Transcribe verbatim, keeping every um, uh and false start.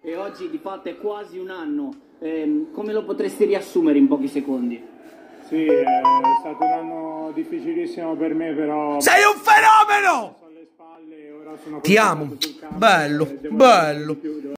e oggi di fatto è quasi un anno. Eh, come lo potresti riassumere in pochi secondi? Sì, è stato un anno difficilissimo per me, però... Sei un fenomeno! Alle spalle, ora sono Ti amo, bello, bello.